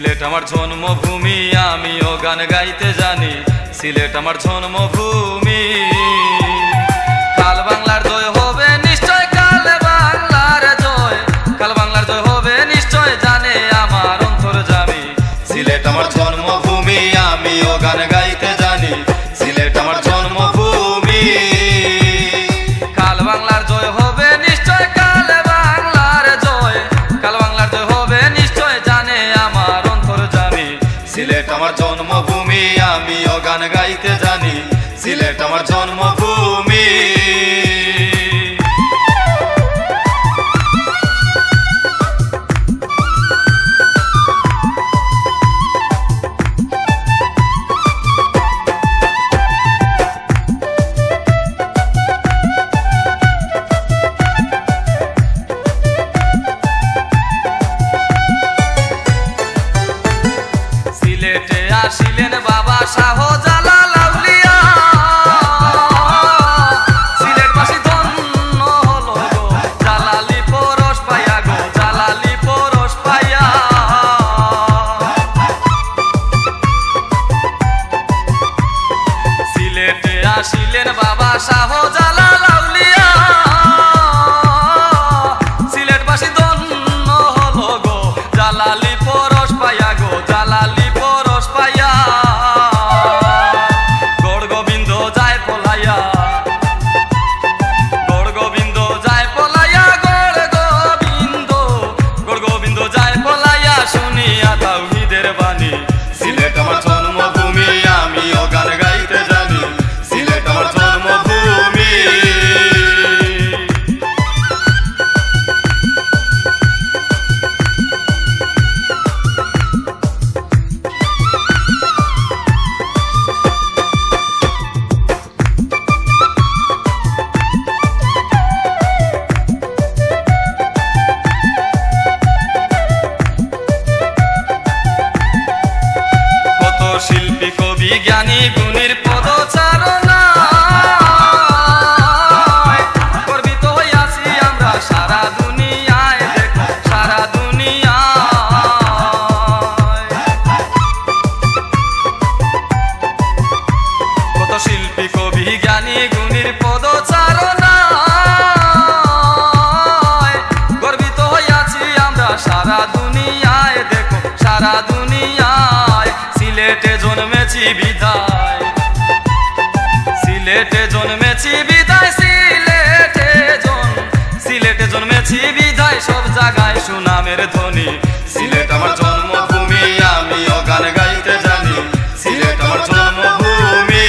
সিলেট আমার জন্মভূমি, আমিও গান গাইতে জানি। সিলেট আমার জন্মভূমি। কাল বাংলার জয় হবে নিশ্চয়, কাল বাংলার জয়, কাল বাংলার জয় হবে নিশ্চয়, জানে আমার অন্তর্যামী। সিলেট আমার জন্মভূমি, আমিও গান গাইতে জানি। সিলেট আমার জন্মভূমি। কাল বাংলার জয় হবে নিশ্চয়, কাল বাংলার জয়, কাল বাংলার জয় হবে নিশ্চয়, জানে আমার অন্তর্যামী। সিলেট আমার জন্মভূমি, আমিও গান গাইতে জানি। সিলেট আমার জন্মভূমি। সিলেটে আসিলেন বাবা শাহজালাল আউলিয়া, সিলেটবাসী ধন্য হলো গো, জালালি পরশ পাইয়া গো, জালালি পরশ পাইয়া। সিলেটে আসিলেন বাবা শাহজালাল আউলিয়া, সিলেটবাসী ধন্য হলো গো, জালালি পরশ পাইয়া গো, জালালি পরশ পাইয়া। গড় গোবিন্দ যায় পলাইয়া, গড় গোবিন্দ যায় পলাইয়া, গড় গোবিন্দ, গড় গোবিন্দ যায় পলাইয়া, শুনিয়া তাওহীদের বাণী। সিলেট আমার জন্মভূমি, আমিও গান গাইতে জানি। সিলেট আমার জন্মভূমি। কত শিল্পী কবি জ্ঞানী গুণীর পদচারণায় গর্বিত হইয়াছি আমরা সারা দুনিয়ায়, দেখো সারা দুনিয়ায়। কত শিল্পী কবি জ্ঞানী গুণীর পদচারণায় গর্বিত হইয়াছি আমরা সারা দুনিয়ায়, দেখো সারা দুনিয়ায়। সিলেটে জন্মেছি বিদায়, সিলেটে জন্মেছি বিদায়, সিলেটে জন্মেছি বিদায়, সব জায়গায় সুনামের ধ্বনি। সিলেট আমার জন্মভূমি, আমিও গান গাইতে জানি। সিলেট আমার জন্মভূমি।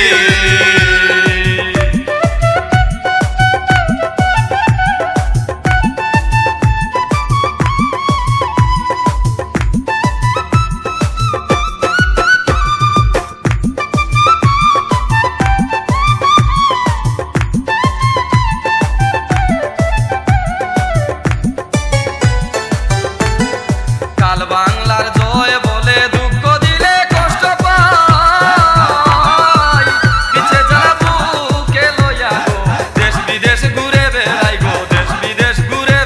কাল বাংলার জয় বলে দুঃখ দিলে কষ্ট পাই, পিছে যারা বুকে লইয়া গো, দেশ বিদেশ ঘুরে বেড়াই গো, দেশ বিদেশ ঘুরে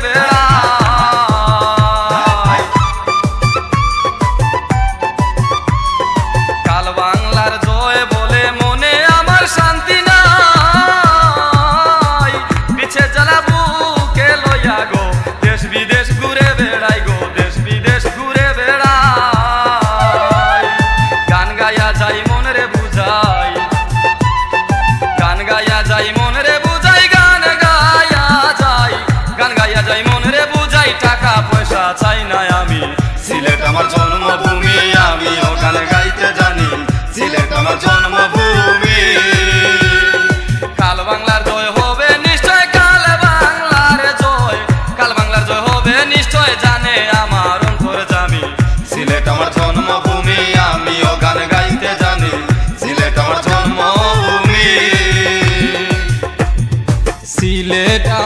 বেড়াই। কাল বাংলার জয় বলে মনে আমার শান্তি নাই, পিছে যারা বুকে লইয়া গো, দেশ বিদেশ ঘুরে বেড়াই গো, দেশ বিদেশ ঘুরে বেড়াই। গান গায়া যাই মন রে বুঝাই, গান গায়া যাই মন রে বুঝাই, গান গায়া যাই, গান গায়া যাই মন রে বুঝাই। টাকা পয়সা চাই না আমি, সিলেট আমার জন্মভূমি, আমিও গান গাইতে জানি। সিলেট আমার জন্মভূমি। কাল বাংলার জয় হবে নিশ্চয়, কাল বাংলার জয়, কাল বাংলার জয় হবে নিশ্চয়, জানে আমার অন্তর্যামী। সিলেট আমার জন্মভূমি, আমিও গান গাইতে জানি। সিলেট আমার জন্মভূমি। সিলেট